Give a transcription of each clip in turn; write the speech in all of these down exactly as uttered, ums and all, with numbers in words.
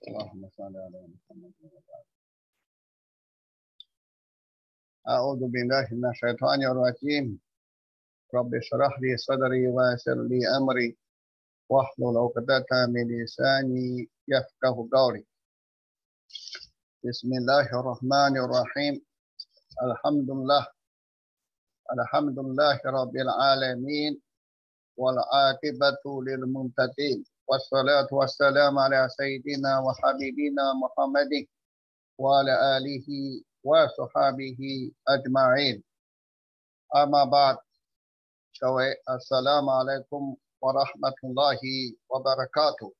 اللهم صل على محمد وعلى أعوذ بالله من الشيطان الرجيم رب اشرح لي صدري ويسر لي أمري واحلل عقدة من لساني يفقه قولي بسم الله الرحمن الرحيم الحمد لله الحمد لله رب العالمين والعاقبة للمتقين والصلاة والسلام على سيدنا وحبيبنا محمد وعلى آله وصحبه أجمعين أما بعد 各位 السلام عليكم ورحمة الله وبركاته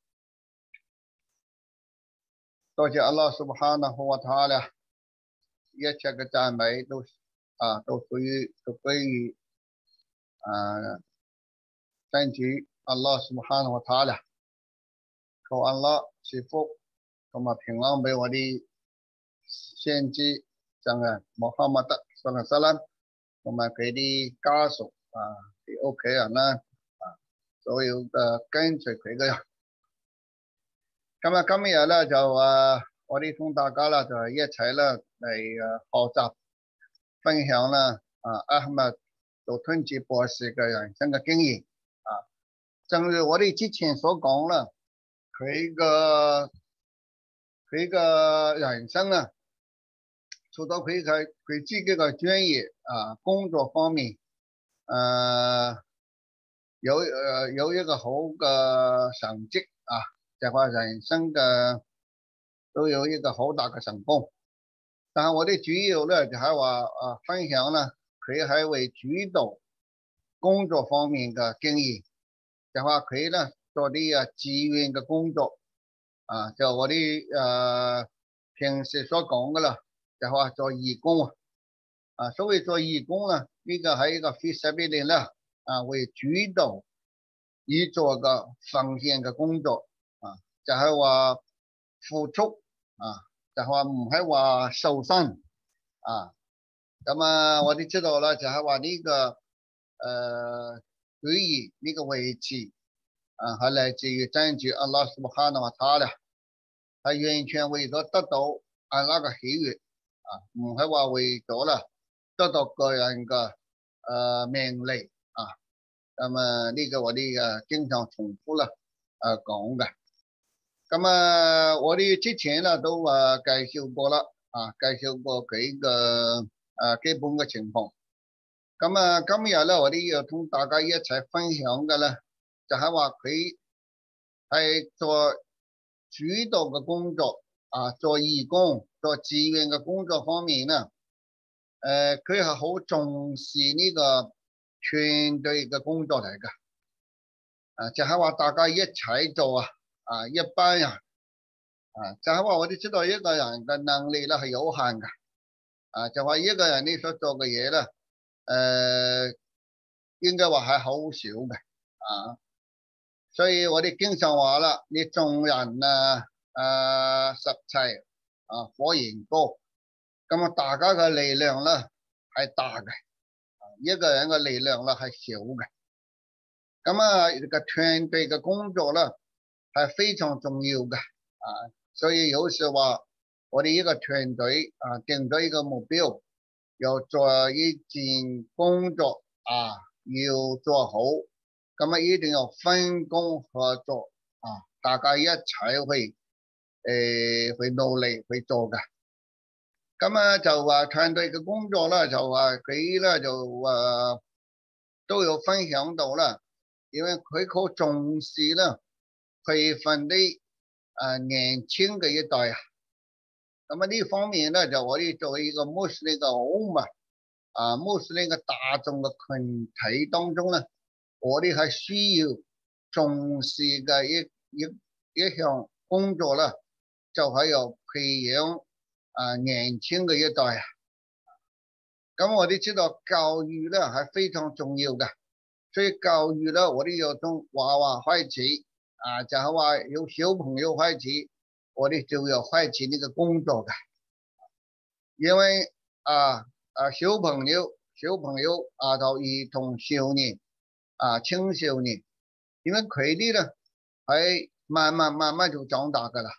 多謝 Allah subhanahu wa ta'ala 一切嘅讚美都啊都屬於都歸於啊真主 Allah subhanahu wa ta'ala 求 Allah 賜福同埋平安俾我哋先知真係穆罕默德 sallallahu alaihi wasallam 同埋佢啲家屬啊啲屋企人啦啊所有嘅跟隨佢嘅人。咁啊今日咧就啊我哋同大家啦就係一齊啦嚟誒學習分享啦啊阿罕默杜吞治博士嘅人生嘅經驗啊，正如我哋之前所講啦，佢嘅佢嘅人生啊，除咗佢嘅佢自己嘅專業啊工作方面，誒有誒有一個好嘅成績啊，就係話人生嘅都有一個好大嘅成功。但係我哋主要咧就係話啊分享啦，佢係為主導工作方面嘅經驗，就話佢咧做啲啊志願嘅工作啊，就我哋誒平時所講嘅啦，就話做義工啊，啊所謂做義工啦，呢個係一個 fi sabilillah 啊為主導而做嘅奉獻嘅工作啊，就係話付出啊。就話唔係話受薪啊，咁啊我哋知道啦，就係話呢個誒舉義呢個位置啊，係來自於真主阿拉蘇哈納瓦塔啦，係完全為咗得到阿拉嘅喜悅啊，唔係話為咗啦得到個人嘅誒名利啊，咁啊呢個我哋誒經常重複啦誒講嘅。咁啊，我哋之前啦都啊介紹過啦，啊介紹過佢嘅啊基本嘅情況。咁啊，今日咧我哋要同大家一齊分享嘅咧，就係話佢係做主導嘅工作啊，做義工、做志願嘅工作方面咧，誒佢係好重視呢個團隊嘅工作嚟㗎，啊就係話大家一齊做啊。啊，一班人啊，就係話我哋知道一個人嘅能力咧係有限嘅，啊，就話一個人你所做嘅嘢咧，誒，應該話係好少嘅，啊，所以我哋經常話啦，你眾人啊，誒，拾柴啊，火焰高，咁啊，大家嘅力量咧係大嘅，一個人嘅力量咧係少嘅，咁啊，個團隊嘅工作咧。係非常重要嘅啊，所以有時話我哋一個團隊啊定咗一個目標，要做一件工作啊要做好，咁啊一定要分工合作啊，大家一齊去誒去努力去做嘅。咁啊就話團隊嘅工作啦，就話佢咧就誒都有分享到啦，因為佢好重視啦。培訓啲誒年輕嘅一代啊，咁啊呢方面咧就我哋作為一個穆斯林嘅奧嘛啊穆斯林嘅大眾嘅群體當中咧，我哋係需要重視嘅一一一項工作啦，就係要培養啊年輕嘅一代啊。咁我哋知道教育咧係非常重要嘅，所以教育咧我哋要從娃娃開始。啊，就係話有小朋友開始，我哋就要開始呢個工作嘅，因為啊啊小朋友小朋友啊到兒童少年啊青少年，因為佢哋咧係慢慢慢慢就長大噶啦，佢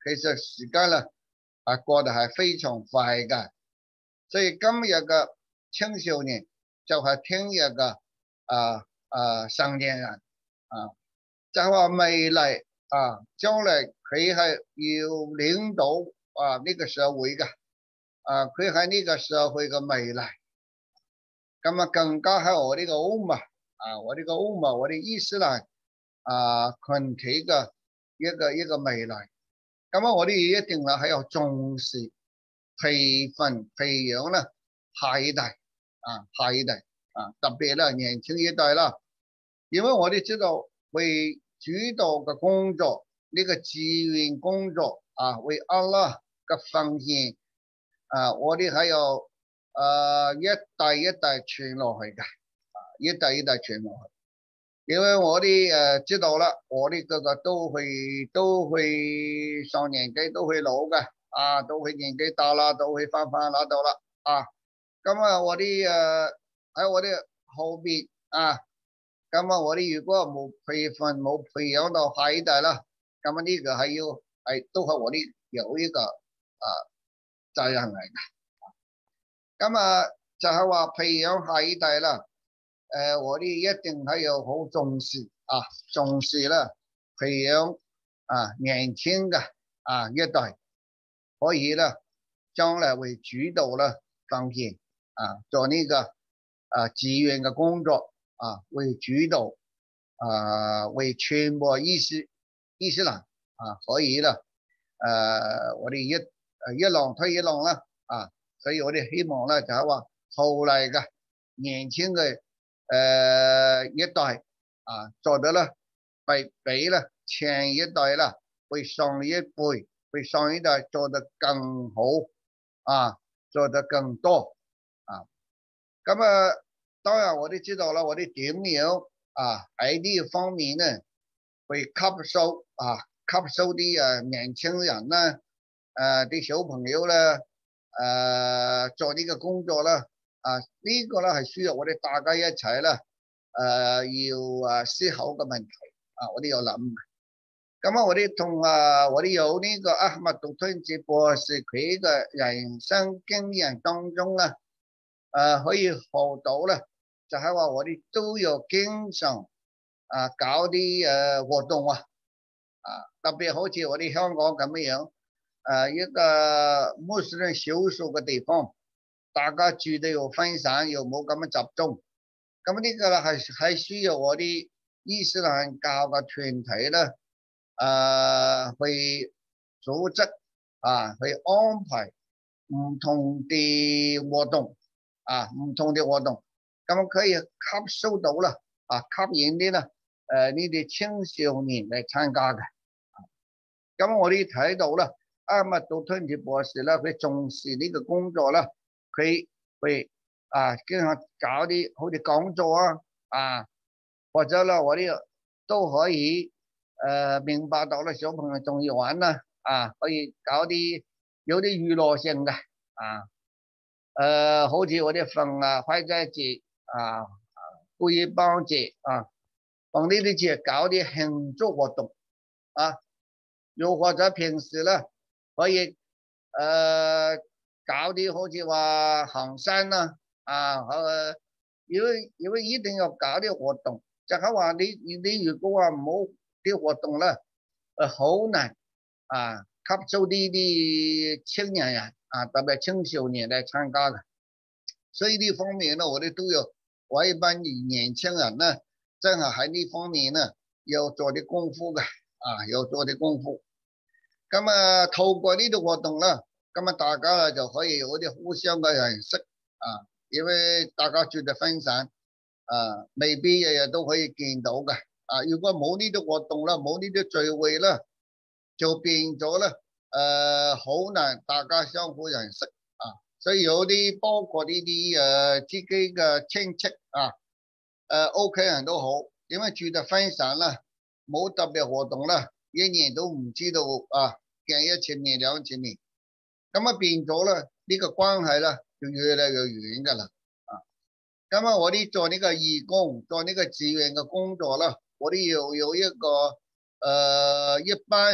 其實時間咧啊過得係非常快嘅，所以今日嘅青少年就係聽日嘅啊啊成年人啊，就係話未來啊將來佢係要領導啊呢個社會嘅啊，佢喺呢個社會嘅未來，咁啊更加喺我呢個歐盟啊，我呢個歐盟我哋伊斯蘭啊群體嘅一個一個未來。咁啊，我哋一定係要重視培訓培養啦下一代啊，下一代啊，特別啦年輕一代啦，因為我哋知道為主導嘅工作，呢個志願工作啊，為阿拉嘅奉獻啊，我哋係要誒一代一代傳落去嘅，一代一代傳落去。因為我哋誒知道啦，我哋個個都會都會上年紀，都會老嘅，啊，都會年紀大啦，都會翻翻攞到啦，啊，咁啊，我哋誒喺我哋後邊啊，咁啊，我哋如果冇培訓冇培養到下一代啦，咁啊呢個係要係都係我哋有呢個啊責任嚟嘅，咁啊就係話培養下一代啦。誒、呃，我哋一定係要好重視啊，重視啦，培養啊年輕嘅啊一代，可以啦，將來為主導啦奉獻啊，做呢個啊志願嘅工作啊，為主導啊，為傳播伊斯伊斯蘭啊，所以啦，誒、啊，我哋一誒一浪推一浪啦啊，所以我哋希望咧就係話後嚟嘅年輕嘅。誒、呃，一代啊，做得啦，比比啦前一代啦，為上一輩，為上一代做得更好啊，做得更多啊。咁啊，當然我哋知道啦，我哋點樣啊喺呢方面咧，去吸收啊，吸收啲誒年輕人啦，誒、啊、啲小朋友啦，誒、啊、做呢個工作啦。啊！呢個咧係需要我哋大家一齊咧，誒要誒思考嘅問題啊！我哋要諗。咁啊，我哋同啊，我哋有呢個阿麥杜吞哲博士佢嘅人生經驗當中咧，誒可以學到咧，就係話我哋都要經常啊搞啲誒活動啊，啊特別好似我哋香港咁樣樣，誒一個穆斯林少數嘅地方。大家住得又分散，又冇咁樣集中，咁呢個咧係係需要我啲伊斯蘭教嘅團體咧，誒、呃、去組織啊，去安排唔同嘅活動啊，唔同嘅活動，咁可以吸收到啦，啊吸引啲啦，誒呢啲青少年嚟參加嘅。咁我哋睇到啦，阿麥杜吞哲博士咧，佢重視呢個工作啦。佢會啊，經常搞啲好似講座啊，啊，或者啦，我哋都可以誒、呃、明白到啦，小朋友中意玩啦，啊，可以搞啲有啲娛樂性嘅，啊，誒、呃，好似我哋逢啊開齋節啊、烏爾邦節啊，逢呢啲節搞啲慶祝活動啊，又或者平時咧可以誒。呃搞啲好似話行山啦，啊，誒，如果如果一定要搞啲活動，就係話你你如果話唔好啲活動咧，誒好難啊吸收呢啲青年人啊，特別青少年嚟參加嘅。所以呢方面咧，我哋都要為一班年輕人咧，真係喺呢方面咧要做啲功夫嘅，啊，要做啲功夫。咁啊，透過呢度活動啦。咁啊，大家啊就可以有啲互相嘅認識啊，因為大家住得分散啊，未必日日都可以見到嘅啊。如果冇呢啲活動啦，冇呢啲聚會啦，就變咗咧誒，好難大家相互認識啊。所以有啲包括呢啲誒自己嘅親戚啊，誒屋企人都好，因為住得分散啦，冇特別活動啦，一年都唔知道啊，見一次面兩次面。咁啊變咗咧，呢個關係咧就越嚟越遠噶啦，啊！咁啊，我哋做呢個義工，做呢個志願嘅工作啦，我哋要有一個誒、呃、一班人一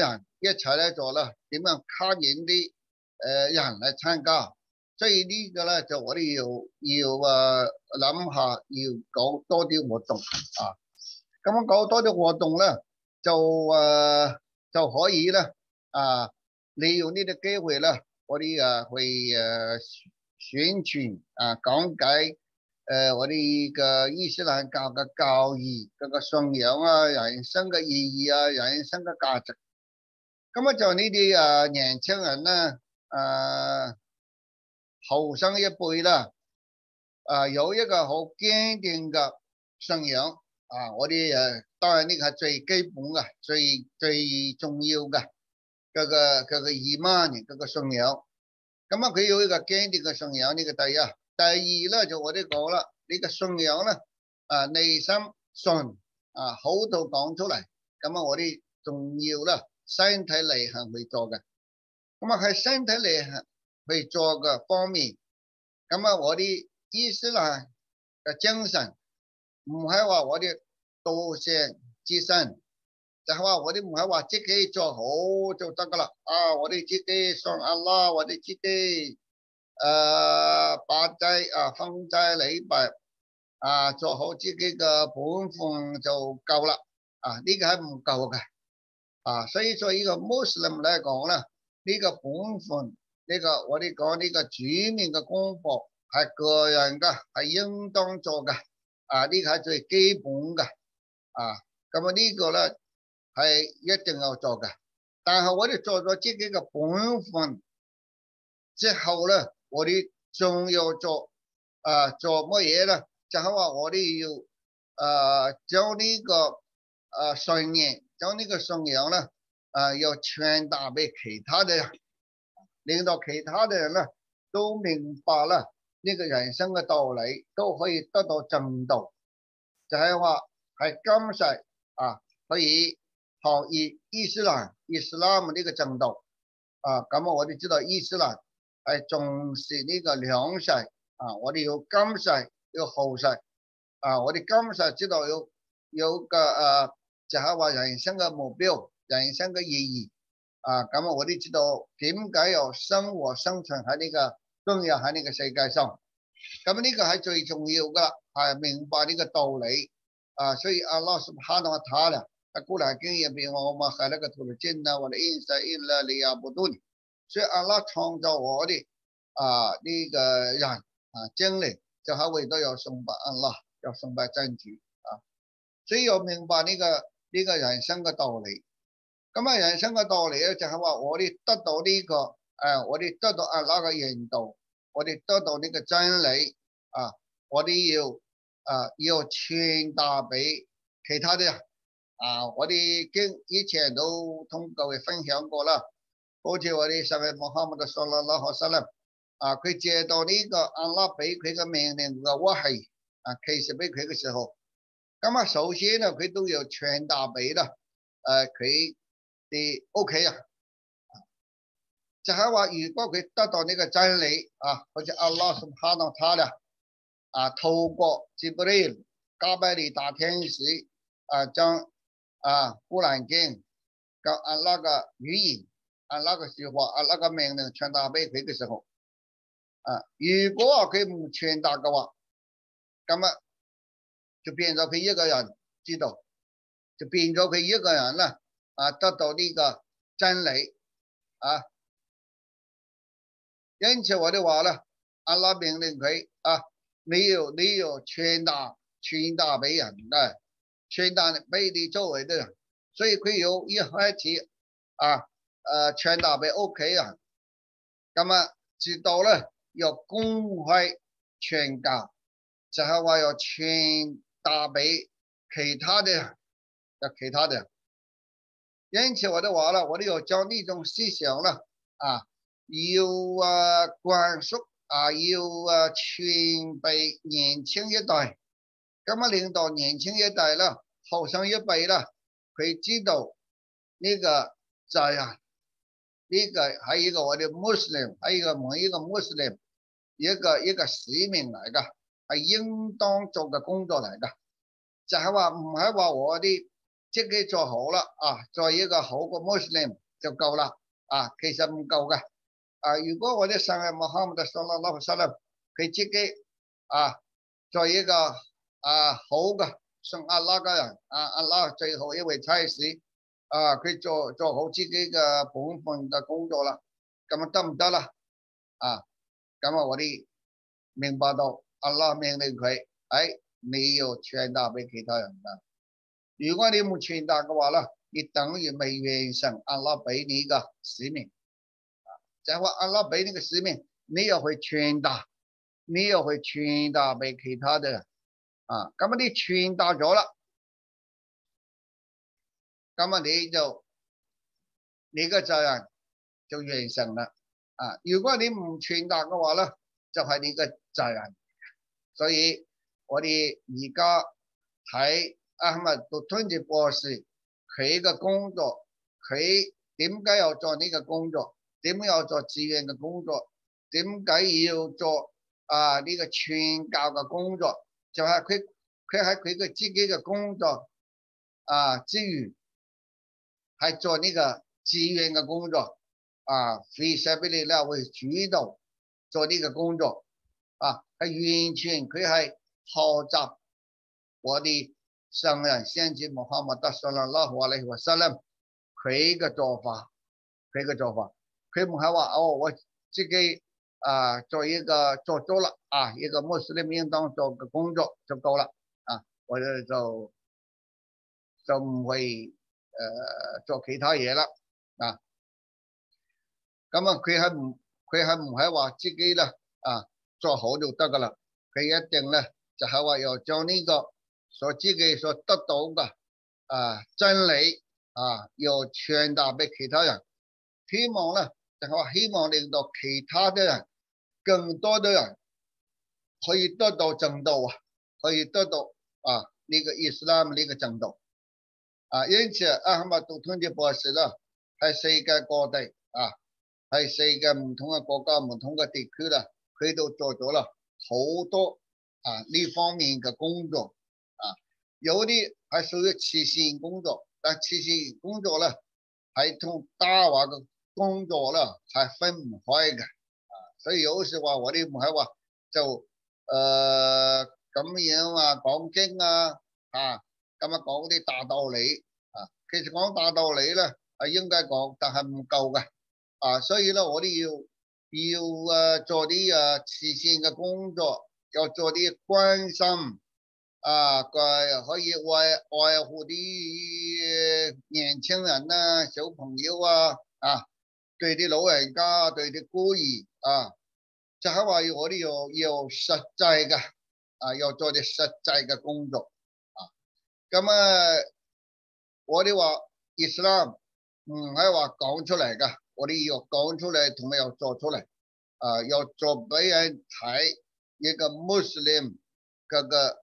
一齊咧做啦，點樣吸引啲誒人嚟參加？所以呢個咧就我哋要要誒諗下，要搞多啲活動啊。咁樣搞多啲活動咧，就誒、呃、就可以咧啊，利用呢啲機會咧，我哋啊去誒宣傳啊講解誒我哋嘅伊斯蘭教嘅教義、嗰個信仰啊、人生嘅意義啊、人生嘅價值。咁啊就呢啲啊年輕人咧，誒後生一輩啦，啊有一個好堅定嘅信仰。啊！我哋誒當然呢個係最基本嘅、最最重要嘅嗰個嗰個伊曼嗰個信仰。咁啊，佢有一個堅定嘅信仰，呢個第一。第二咧就我哋講啦，呢個信仰咧啊內心信啊口度講出嚟，咁啊我哋仲要啦身體力行去做嘅。咁啊喺身體力行去做嘅方面，咁啊我哋伊斯蘭嘅精神。唔係話我哋道成之身，就係話我哋唔係話自己做好就得噶啦。啊，我哋自己信阿拉，我哋自己誒拜祭啊，奉祭禮拜啊，做好自己嘅本分就夠啦。啊，呢個係唔夠嘅。啊，所以作為一個穆斯林嚟講咧，呢個本分，呢個我哋講呢個主面嘅功課係個人嘅，係應當做嘅。啊！呢個係最基本嘅，啊，咁啊呢個咧係一定要做嘅。但係我哋做咗自己嘅本分之後咧，我哋仲要做啊做乜嘢咧？就係話我哋要啊將呢個啊信念，將呢個信仰咧啊要傳達俾其他嘅人，令到其他嘅人咧都明白啦。呢個人生嘅道理都可以得到正道，就係話係今世啊可以學習伊斯蘭伊斯蘭呢個正道啊。咁啊，我哋知道伊斯蘭係重視呢個兩世啊，我哋要今世要後世啊。我哋今世知道有有個誒，就係話人生嘅目標、人生嘅意義啊。咁啊，我哋知道點解要生活生存喺呢個今日喺呢個世界上，咁呢個係最重要噶啦，係明白呢個道理啊。所以阿拉蘇哈納塔啦，喺古蘭經入邊，我嘛係呢個圖經啊，或者因世因啦利亞布頓，所以阿拉創造我哋啊呢個人啊精靈，就係為咗要崇拜阿拉，要崇拜真主啊。所以要明白呢個呢個人生嘅道理。咁啊，人生嘅道理咧就係話我哋得到呢個誒，我哋得到阿拉嘅引導。我哋得到呢個真理啊，我哋要啊要傳達俾其他啲人啊。我哋經以前都同各位分享過啦，好似我哋上位穆罕默德所羅拉學生啦，啊佢借到呢個阿拉俾佢嘅命令嘅話係啊，其實俾佢嘅時候，咁啊首先咧佢都要傳達俾啦誒佢哋屋企人。就係話，如果佢得到呢個真理啊，好似阿拉蘇哈納塔啦啊，透過吉布里加百利大天使啊，將啊古蘭經嘅阿拉嘅語言、阿拉嘅說話、阿拉嘅命令傳達俾佢嘅時候啊，如果佢唔傳達嘅話，咁啊就變咗佢一個人知道，就變咗佢一個人啦啊，得到呢個真理啊。因此我哋話啦，阿拉命令佢啊，你要你要傳達傳達俾人嘅，傳達俾你周圍嘅人，所以佢要一開始啊誒傳達俾屋企人，咁啊直到咧要公開傳教，就係話要傳達俾其他嘅人，就其他嘅人。因此我哋話啦，我哋要將呢種思想啦啊。要啊灌輸啊，要啊傳俾年輕一代，咁啊令到年輕一代啦、後生一輩啦，佢知道呢個就係呢個係一個我哋穆斯林，係一個每一個穆斯林一個一個使命嚟噶，係應當做嘅工作嚟噶，就係話唔係話我哋自己做好啦啊，做一個好嘅穆斯林就夠啦。啊，其實唔夠嘅。啊，如果我哋上係穆罕默德·沙拉拉沙拉，佢自己啊做一個啊好嘅信阿拉嘅人，啊阿拉最後一位差事，啊佢做做好自己嘅本分嘅工作啦，咁啊得唔得啦？啊，咁啊我哋明白到阿拉命令佢，誒你要傳達俾其他人㗎。如果你唔傳達嘅話咧，你等於未完成阿拉俾你嘅使命。就係話阿拉俾你嘅使命，你要去傳達，你要去傳達俾其他嘅人。啊，咁啊你傳達咗啦，咁啊你就你嘅責任就完成啦。啊，如果你唔傳達嘅話咧，就係你嘅責任。所以我哋而家睇阿罕默杜吞吉博士佢嘅工作，佢點解要做呢個工作？點解要做志願嘅工作？點解要做啊呢個傳教嘅工作？就係佢佢喺佢嘅自己嘅工作啊之餘，係做呢個志願嘅工作啊，非常俾你咧會主動做呢個工作啊，係完全佢係學習我哋上人先知穆罕默德沙拉拉胡阿里和沙拉佢嘅做法，佢嘅做法。佢唔係話哦，我自己啊做一個做咗啦啊，一個穆斯林應當做嘅工作就夠啦啊，我哋就就唔會誒、呃、做其他嘢啦啊。咁啊，佢係唔佢係唔係話自己咧啊做好就得噶啦？佢一定咧就係話要將呢個所自己所得到嘅啊真理啊，要傳達俾其他人，希望咧。就係話希望令到其他的人，更多的人可以得到正道啊，可以得到啊呢個伊斯蘭呢個正道啊。因此阿罕默杜吞吉博士咧喺世界各地啊，喺世界唔同嘅國家、唔同嘅地區啦，佢都做咗啦好多啊呢方面嘅工作啊。有啲係屬於慈善工作，但慈善工作咧係同大話嘅工作咧係分唔開嘅，啊，所以有時話我哋唔係話就誒咁樣啊講經啊，啊咁啊講啲大道理啊，其實講大道理咧係應該講，但係唔夠嘅，啊，所以咧我哋要要誒做啲誒慈善嘅工作，要做啲關心啊，個可以愛愛護啲年輕人啊、小朋友啊，啊。對啲老人家，對啲孤兒啊，就係話我哋要要實際嘅啊，要做啲實際嘅工作啊。咁啊，我哋話伊斯蘭唔係話講出嚟噶，我哋要講出嚟，同埋要做出嚟啊，要做俾人睇一個穆斯林嗰個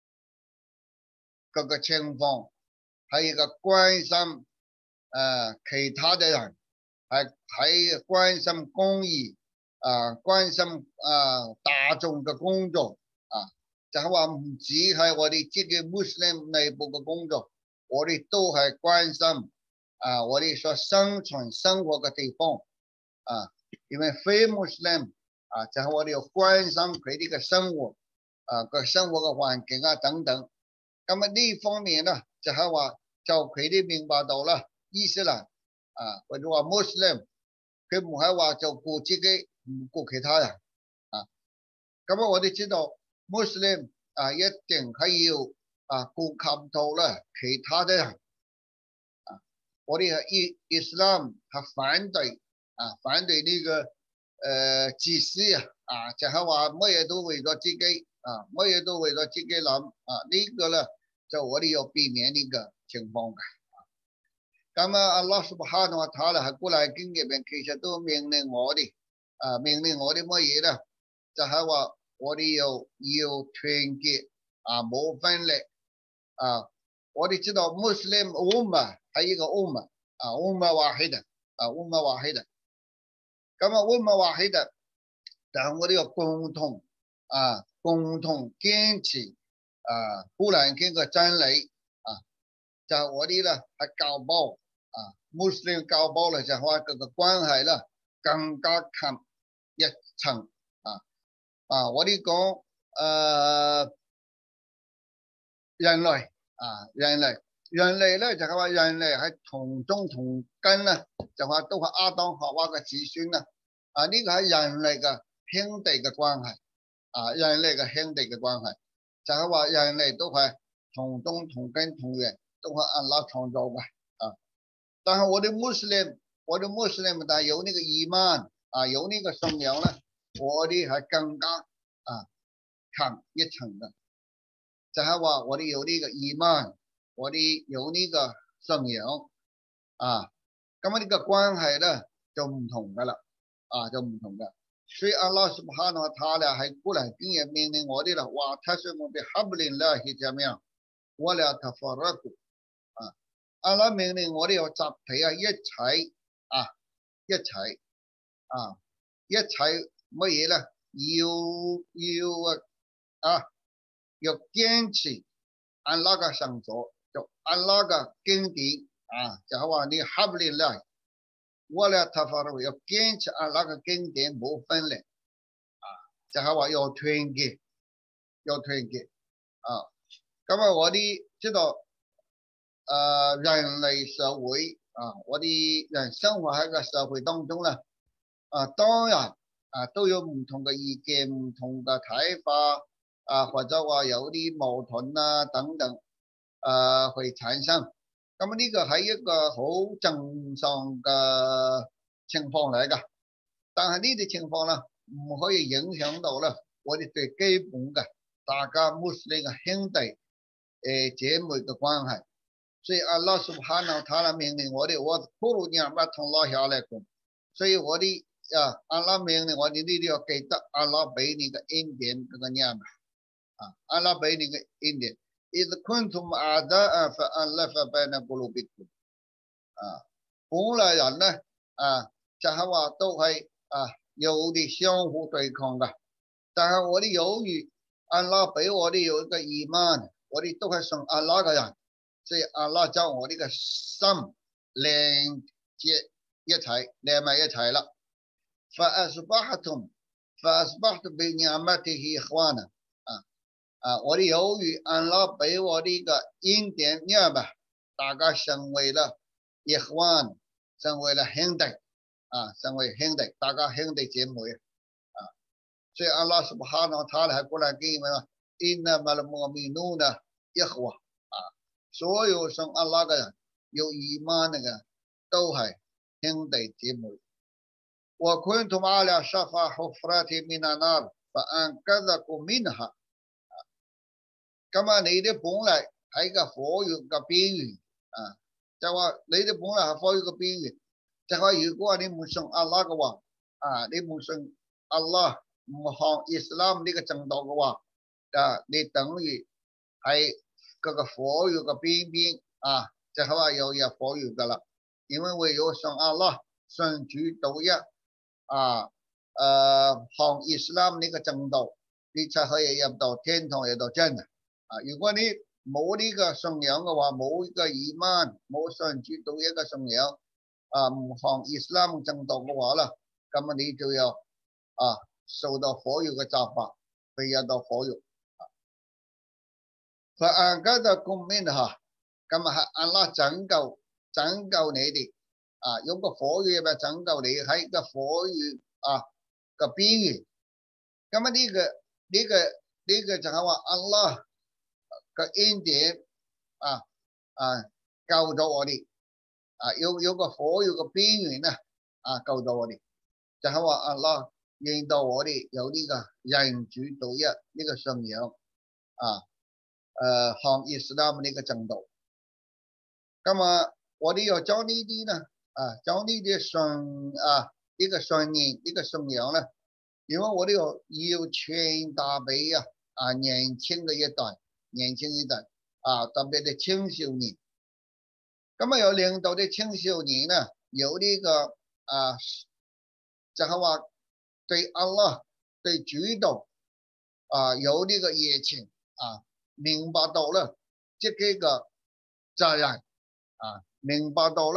嗰個情況，係一個關心誒其他嘅人。係喺關心公義啊，關心啊大眾嘅工作啊，就係話唔止係我哋自己穆斯林內部嘅工作，我哋都係關心啊我哋所生存生活嘅地方啊，因為非穆斯林啊，就係我哋要關心佢哋嘅生活啊個生活嘅環境啊等等。咁啊呢方面咧，就係話就佢哋明白到啦，伊斯蘭。啊，或者話穆斯林，佢唔係話就顧自己，唔顧其他人啊。咁啊，我哋知道穆斯林啊，一定係要啊顧及到咧其他的人啊。我哋係伊伊斯蘭係反對啊，反對呢、這個誒、呃、自私啊，啊就係話乜嘢都為咗自己啊，乜嘢都為咗自己諗啊，這個、呢個咧就我哋要避免呢個情況嘅。咁啊，阿拉蘇布哈同阿塔啦，喺古蘭經入邊，其實都命令我哋，啊命令我哋乜嘢咧？就係話我哋要要團結，啊冇分裂，啊我哋知道穆斯林烏馬係一個烏馬，啊烏馬瓦希達，啊烏馬瓦希達。咁啊烏馬瓦希達，但係我哋要共同，啊共同堅持，啊古蘭經嘅真理，啊就係我哋咧係教保。 啊，穆斯林教保嚟就話嗰個關係啦，更加近一層啊啊！我哋講誒人類啊，人類人類咧就係話人類係同宗同根啦，就話都係亞當夏娃嘅子孫啦。啊，呢個係人類嘅兄弟嘅關係啊，人類嘅兄弟嘅關係，就係話人類都係同宗同根同源，都係安拉創造嘅啊。但係我哋穆斯林，我哋穆斯林但係有呢個伊曼啊，有呢個信仰咧，我哋係更加啊近一層嘅，就係話我哋有呢個伊曼，我哋有呢個信仰啊，咁啊呢個關係咧就唔同噶啦，啊就唔同噶。所以阿拉蘇哈納他咧喺古蘭經入命令我哋啦，話他說我哋哈布林拉係點樣，我哋塔法拉古啊。阿拉命令我哋要集體啊，一齊啊，一齊啊，一齊乜嘢咧？要要啊，要堅持安拉嘅聖所，就安拉嘅經典啊，就係話你哈布林拉，我哋塔法拉要堅持安拉嘅經典冇分離啊，就係話要團結，要團結啊。咁啊，我哋知道。誒、呃、人類社會啊，我哋人生活喺個社會當中咧，啊當然啊都有唔同嘅意見、唔同嘅睇法啊，或者話有啲矛盾啊等等，誒、啊、會產生。咁呢個係一個好正常嘅情況嚟㗎，但係呢啲情況咧唔可以影響到咧我哋最基本嘅大家穆斯林嘅兄弟誒、呃、姐妹嘅關係。所以阿拉蘇哈納他啦命令我哋，我庫魯尼亞麥同拉下來講，所以我哋啊阿拉命令我哋呢啲要記得阿拉俾你嘅恩典嗰個念啊，阿拉俾你嘅恩典。إذ كنتم أعداء فألف بين قلوبكم啊，本來人咧啊就係話都係啊有啲相互對抗嘅，但係我哋由於阿拉俾我哋有一個伊曼，我哋都係信阿拉嘅人。所以阿拉將我呢個心連接一齊，連埋一齊啦。فأصبحتم فأصبحتم بنعمته إخوانا啊啊！我哋由於阿拉俾我呢個恩典念吧，大家成為了إخوان，成為了兄弟啊，成為兄弟，大家兄弟姐妹啊。所以阿拉سبحانه وتعالى喺古蘭經話：إنما المؤمنون إخوة啊。所有信阿拉嘅人，有伊曼嘅人，都係兄弟姐妹。وكنتم على شفا حفرة من النار فأنقذكم منها。咁啊，你哋本嚟喺個火獄嘅邊緣啊，就話你哋本嚟係火獄嘅邊緣，就話如果你唔信阿拉嘅話，啊，你唔信阿拉唔學伊斯蘭呢個正道嘅話，啊，你等於係嗰個火獄嘅邊邊啊，就係話有入火獄噶啦，因為會有信阿拉、信主獨一啊，誒學伊斯蘭呢個正道，你才可以入到天堂，入到真嘅啊！如果你冇呢個信仰嘅話，冇呢個伊曼，冇信主獨一嘅信仰啊，唔學伊斯蘭正道嘅話啦，咁啊你就要啊受到火獄嘅責罰，被入到火獄。فأنقذكم منها，咁啊係安拉拯救拯救你哋啊，用個火焰嚟拯救你喺個火焰啊個邊緣。咁啊呢個呢個呢個就係話安拉個恩典啊啊救咗我哋啊，有有個火焰個邊緣咧啊救咗我哋，就係話安拉令到我哋有呢個人主獨一呢個信仰啊。誒學伊斯蘭呢個正道，咁啊，我哋要將呢啲咧，啊，將呢啲信啊，呢個信念，呢個信仰咧，因為我哋要要傳達俾啊啊年輕嘅一代，年輕一代啊，特別係青少年，咁啊，要令到啲青少年咧有呢個啊，就係話對阿拉對主道啊有呢個熱情啊。明白到咧，自己嘅責任啊，明白到咧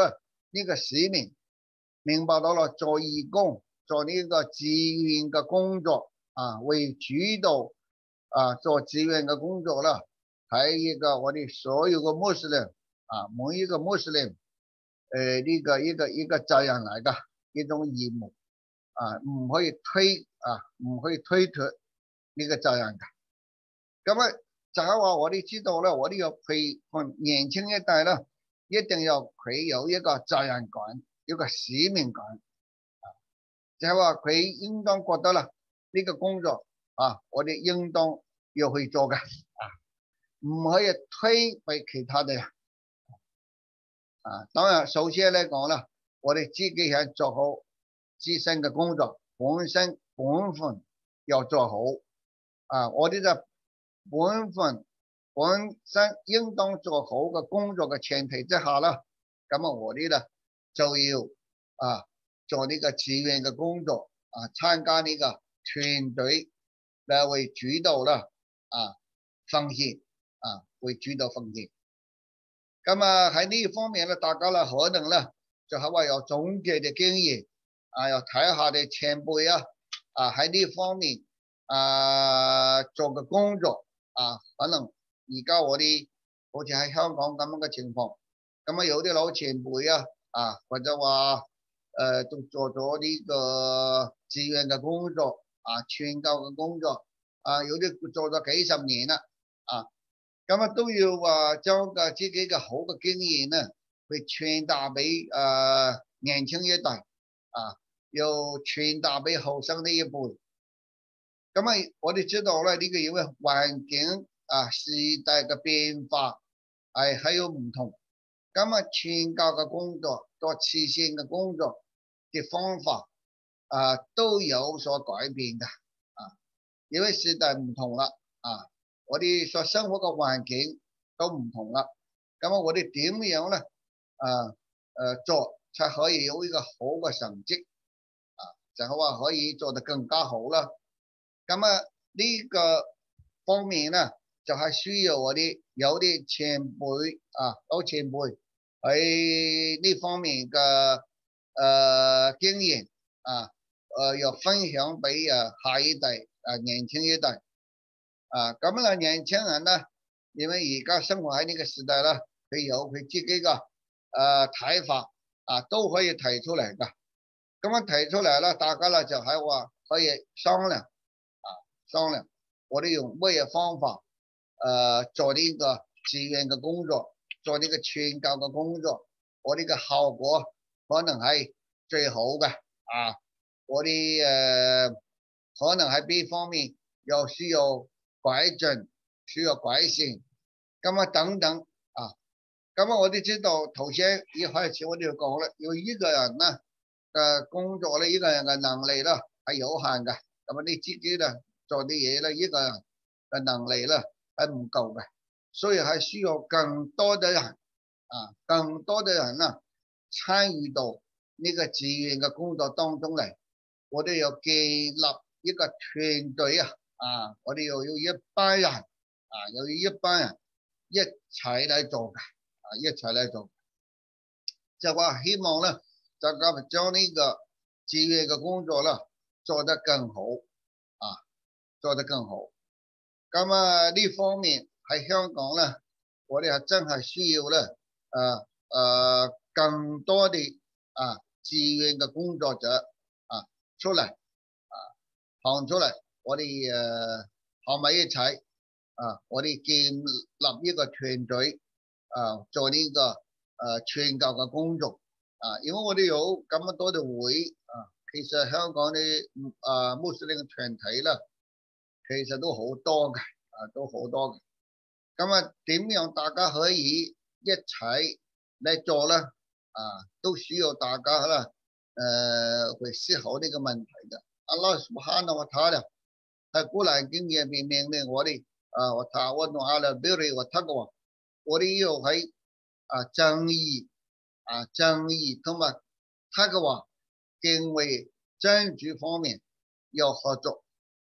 呢個使命，明白到了做義工，做呢個志願嘅工作啊，為主導啊做志願嘅工作啦，係一個我哋所有嘅穆斯林啊，每一個穆斯林誒呢個一個一個責任嚟㗎，一種義務啊，唔可以推啊，唔可以推脫呢個責任㗎。咁啊，就係話我哋知道咧，我哋要培訓年輕一代啦，一定要佢有一個責任感，一個使命感啊，就係話佢應當覺得啦，呢個工作啊，我哋應當要去做嘅啊，唔可以推俾其他嘅人啊。當然，首先嚟講啦，我哋自己係做好自身嘅工作，本身本分要做好啊，我哋就本分本身應當做好嘅工作嘅前提之下啦，咁啊我哋咧就要啊做呢個志願嘅工作啊，參加呢個團隊嚟為主導啦啊奉獻啊為主導奉獻。咁啊喺呢方面咧，大家咧可能咧就係話有總結嘅經驗啊，又睇下啲前輩啊啊喺呢方面啊做嘅工作。啊，可能而家我哋好似喺香港咁樣嘅情況，咁啊有啲老前輩啊，啊或者話誒、呃、都做咗呢個志願嘅工作，啊傳教嘅工作，啊有啲做咗幾十年啦，啊咁啊都要話將個自己嘅好嘅經驗咧，去傳達俾誒年輕一代，啊要傳達俾後生呢一輩。咁啊，我哋知道咧，呢個因為環境啊、時代嘅變化係係有唔同，咁啊，傳教嘅工作、做慈善嘅工作嘅方法啊都有所改變嘅啊，因為時代唔同啦啊，我哋所生活嘅環境都唔同啦，咁啊，我哋點樣咧啊誒做才可以有一個好嘅成績啊，就係話可以做得更加好啦。咁啊，呢個方面咧，就係需要我哋有啲前輩啊，老前輩喺呢方面嘅誒經驗啊，誒要分享俾誒下一代啊年輕一代啊。咁啊，年輕人咧，因為而家生活喺呢個時代啦，佢有佢自己嘅誒睇法啊，都可以提出嚟噶。咁樣提出嚟啦，大家咧就係話可以商量。商量，我哋用咩方法，誒、呃、做呢個志願嘅工作，做呢個傳教嘅工作，我哋嘅效果可能係最好嘅啊！我哋誒、呃、可能喺邊方面又需要改進，需要改善，咁啊等等啊，咁啊我哋知道頭先一開始我哋就講啦，要一個人咧嘅工作咧，一個人嘅能力咧係有限嘅，咁啊你自己咧。做啲嘢咧，一個人嘅能力咧係唔夠嘅，所以係需要更多嘅人啊，更多嘅人啦參與到呢個志願嘅工作當中嚟。我哋要建立一個團隊啊，啊，我哋要要一班人啊，要一班人一齊嚟做嘅，啊，一齊嚟做，就話希望咧，大家將呢個志願嘅工作啦做得更好啊。做得更好，咁啊呢方面喺香港咧，我哋係真係需要咧，誒、呃、誒、呃、更多啲啊志願嘅工作者啊出嚟啊行出嚟，我哋誒行埋一齊啊，我哋建立一個團隊啊，做呢、這個誒傳教嘅工作啊，因為我哋有咁多嘅會啊，其實香港啲啊穆斯林嘅團體啦。其實都好多嘅，啊都好多嘅。咁啊，點樣大家可以一齊嚟做咧？啊，都需要大家啦，誒去思考呢個問題嘅。阿拉蘇哈納瓦塔咧，喺古蘭經入面命令我哋啊，我塔我同阿拉比瑞我塔過，我哋要喺啊正義啊正義同埋塔嘅話敬畏真主方面要合作。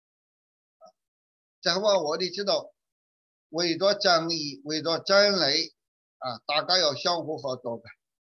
就係話我哋知道，為咗正義，為咗真理，啊，大家要相互合作嘅。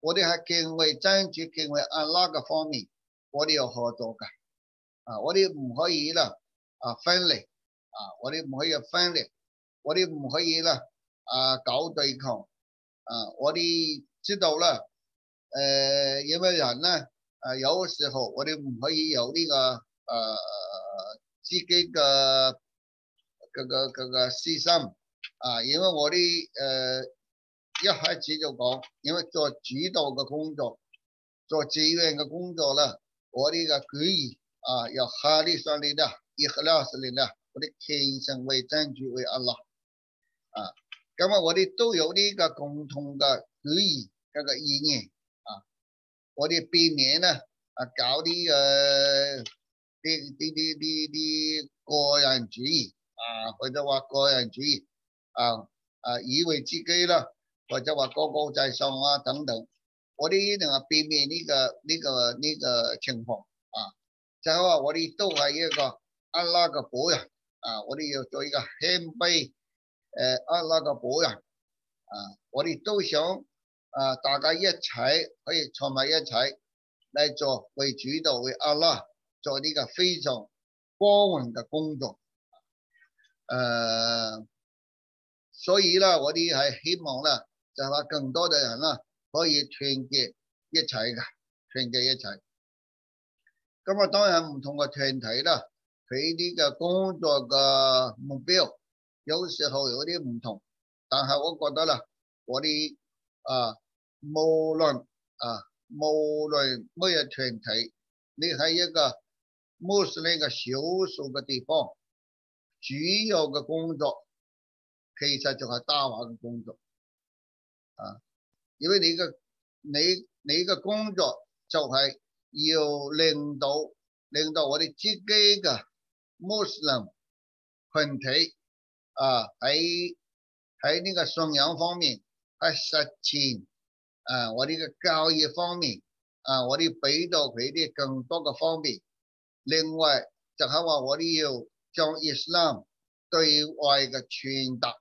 我哋喺敬畏真主、敬畏安拉嘅方面，我哋有合作嘅。啊，我哋唔可以啦，啊分離，啊，我哋唔可以分離，我哋唔可以啦，啊搞對抗，啊，我哋知道啦，誒、呃，因為人咧，啊有時候我哋唔可以有呢、這個誒、呃、自己嘅嗰個嗰個私心，啊，因為我哋誒、呃、一開始就講，因為做主導嘅工作，做志願嘅工作啦，我哋嘅舉意。啊，要哈利上嚟啦，伊克拉斯嚟啦，我哋虔誠為真主為阿拉啊，咁啊，我哋都有呢個共同嘅主意，嗰個意念啊，我哋避免呢啊搞啲誒啲啲啲啲啲個人主義啊，或者話個人主義啊啊，以為自己啦，或者話高高在上啊等等，我哋一定係避免呢個呢個呢個情況啊。就係話我哋都係一個安拉嘅僕人啊！我哋要做一個謙卑誒安拉嘅僕人啊！我哋都想啊，大家一齊可以坐埋一齊嚟做為主導為安拉做呢個非常光榮嘅工作。誒、啊，所以啦，我哋係希望啦，就係話更多嘅人啦可以團結一齊嘅，團結一齊。咁啊，當然唔同嘅團體啦，佢啲嘅工作嘅目標有時候有啲唔同，但係我覺得啦，我哋啊，無論啊，無論乜嘢團體，你喺一個穆斯林嘅少數嘅地方，主要嘅工作其實就係大話嘅工作啊，因為你嘅你你嘅工作就係、是。要令到令到我哋自己嘅穆斯林群體啊喺喺呢個信仰方面喺實踐啊我哋嘅教義方面啊我哋俾到佢啲更多嘅方面。另外就係話我哋要將伊斯蘭對外嘅傳達，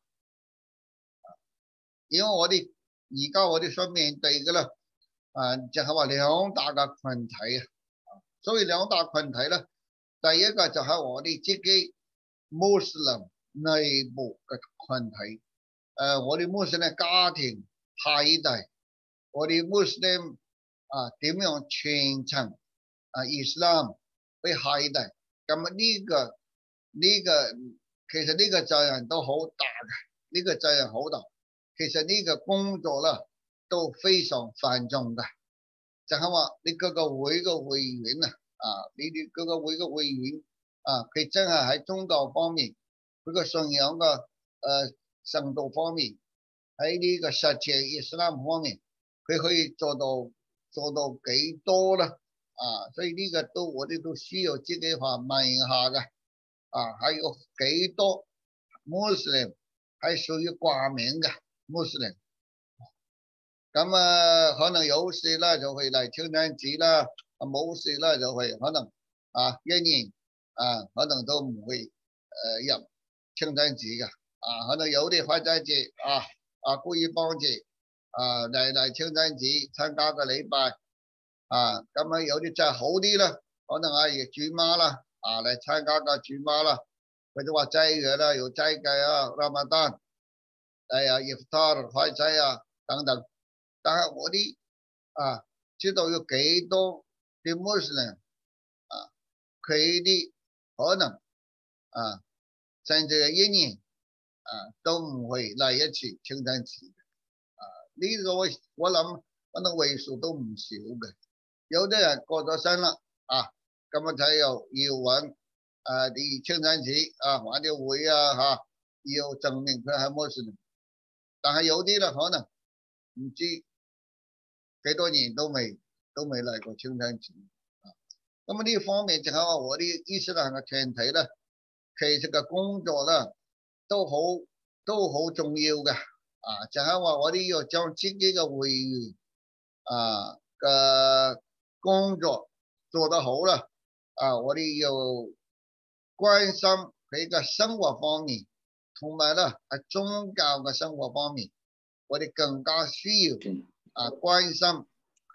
因為我哋而家我哋所面對嘅啦。啊，就係話兩大嘅群體啊，所以兩大群體咧，第一個就係我哋自己穆斯林內部嘅群體，誒、呃，我哋穆斯林家庭下一代，我哋穆斯林啊點樣傳承啊伊斯蘭俾下一代，咁啊呢個呢、這個其實呢個責任都好大嘅，呢、這個責任好大，其實呢個工作啦。都非常繁重嘅，就係話你嗰個會嘅會員啊，啊，你哋嗰個會嘅會員啊，佢真係喺宗教方面，佢個信仰嘅誒程度方面，喺呢個實踐伊斯蘭方面，佢可以做到做到幾多咧？啊，所以呢個都我哋都需要自己話問下嘅，啊，還有幾多穆斯林係屬於掛名嘅穆斯林？咁啊，可能有事啦，就會嚟清真寺啦；冇事啦，就會可能啊一年啊，可能都唔會誒、呃、入清真寺嘅。啊，可能有啲開齋節啊啊，故意幫節啊嚟嚟清真寺參加個禮拜啊。咁啊，有啲真係好啲啦，可能阿爺主媽啦啊嚟參加個主媽啦，或者話齋月啦，有齋戒啊、拉馬丹、誒啊、伊夫塔爾開齋啊等等。但係我哋啊知道有幾多啲穆斯林啊，佢啲可能啊甚至係一年啊都唔會嚟一次清真寺啊，呢個我我諗可能為數都唔少嘅。有啲人過咗身啦啊，咁啊睇又要揾啊啲清真寺啊玩啲會啊嚇，要證明佢係穆斯林。但係有啲咧可能唔知幾多年都未都未嚟過清真寺啊！咁啊呢方面就係話我啲伊斯蘭嘅團體咧，其實嘅工作咧都好都好重要嘅啊！就係話我哋要將自己嘅會員啊嘅工作做得好啦啊！我哋要關心佢嘅生活方面，同埋咧喺宗教嘅生活方面，我哋更加需要啊關心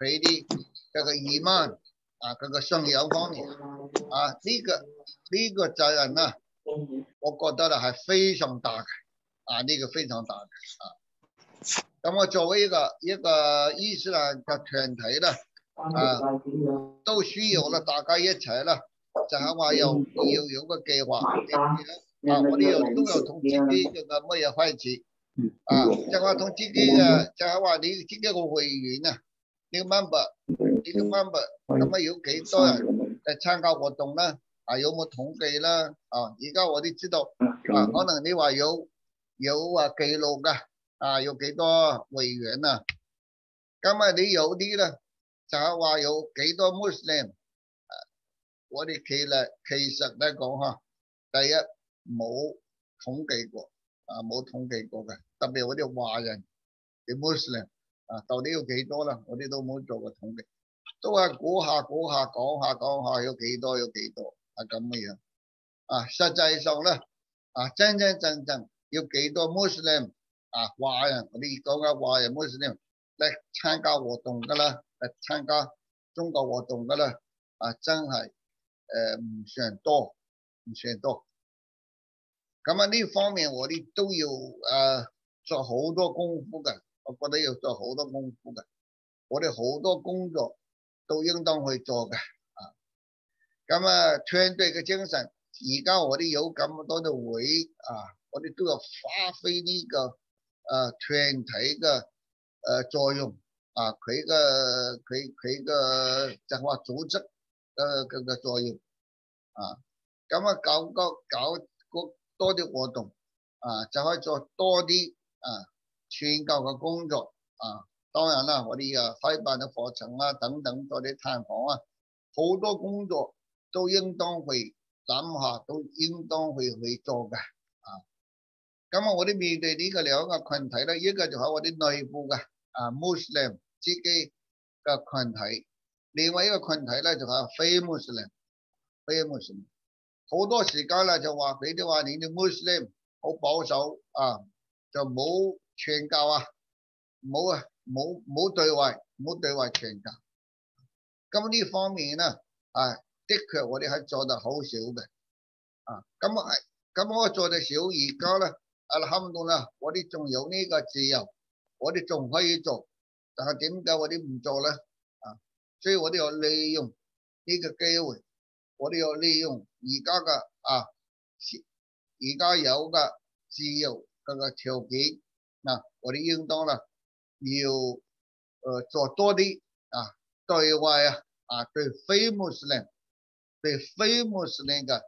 佢啲嗰個義曼啊，嗰個信仰方面啊，呢、這個呢、這個責任啊，我覺得咧係非常大嘅啊，呢、這個非常大嘅啊。咁我作為一個一個伊斯蘭嘅團體咧啊，都需要咧大家一齊啦，就係話有要有個計劃啊，我哋又都有同自己嘅乜嘢開始。啊，就係話同自己嘅，就係話你自己個會員啊，你個 member，你個 member，咁啊有幾多人嚟參加活動啦？啊，有冇統計啦？啊，而家我哋知道啊，可能你話有有啊記錄噶，啊有幾多會員啊？咁啊你有啲咧，就係話有幾多 Muslim？啊，我哋其實其實嚟講嚇，第一冇統計過。啊，冇統計過嘅，特別我哋華人嘅 Muslim 啊，到底有幾多啦？我哋都冇做過統計，都係估下估下講下講下有幾多有幾多係咁嘅樣。啊，實際上咧啊，真真正正要幾多 Muslim 啊華人，我哋講嘅華人 Muslim 嚟參加活動㗎啦，嚟參加宗教活動㗎啦，啊真係誒唔算多，唔算多。咁啊呢方面我哋都要誒、呃、做好多功夫嘅，我覺得要做好多功夫嘅，我哋好多工作都應當去做嘅啊。咁啊團隊嘅精神，而家我哋有咁多嘅會啊，我哋都要發揮呢、這個誒、啊、團體嘅誒、啊、作用啊，佢嘅佢佢嘅就係話組織嘅嘅嘅作用啊。咁啊搞個搞個多啲活動啊，就可以做多啲啊傳教嘅工作啊。當然啦，我哋啊開辦嘅課程啊等等，多啲探訪啊，好多工作都應當去諗下，都應當去去做嘅啊。咁啊，我哋面對呢個兩個群體咧，一個就係我哋內部嘅啊 Muslim 自己嘅群體，另外一個群體咧就係非穆斯林，非穆斯林。好多時間啦，就話佢哋話你哋 Muslim 好保守啊，就冇傳教啊，冇啊，冇冇對外，冇對外傳教。咁呢方面咧，啊，的確我哋係做得好少嘅，啊，咁係，咁我做得少，而家咧，阿拉坎杜啦，我哋仲有呢個自由，我哋仲可以做，但係點解我哋唔做咧？啊，所以我哋要利用呢個機會。我哋要利用而家嘅啊，而家有嘅自由嗰個條件，嗱、啊，我哋應當啦，要誒、呃、做多啲啊，對外啊，啊對非穆斯林、對非穆斯林嘅誒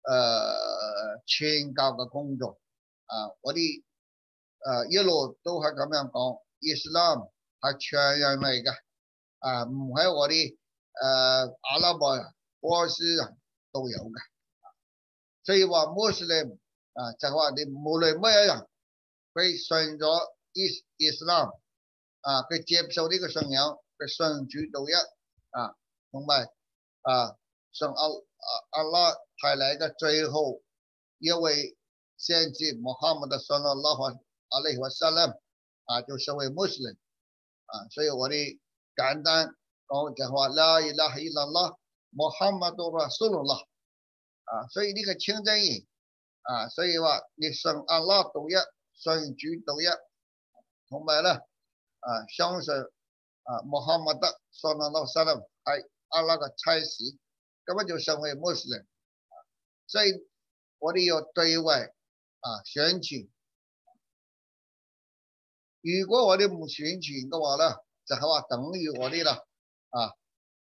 傳教嘅工作啊，我哋誒、呃、一路都係咁樣講，伊斯蘭係全人類嘅，啊唔係我哋誒、呃、阿拉伯人。波斯人都有嘅，所以話穆斯林啊，就係話你無論乜嘢人，佢信咗伊伊斯蘭啊，佢接受呢個信仰，佢信主獨一啊，同埋啊信阿阿拉派嚟嘅最後一位先知穆罕默德صلی الله عليه وسلم啊，就成為穆斯林啊，所以我哋簡單講就係話啦伊拉哈伊拉拉。穆罕默德拉蘇魯拉啊，所以呢個清真言啊，所以話你信阿拉獨一，信主獨一，同埋咧啊，相信啊穆罕默德صلی الله عليه وسلم係阿拉嘅差使，咁樣就成為穆斯林。所以我哋要對外啊宣傳，如果我哋唔宣傳嘅話咧，就係話等於我哋啦啊。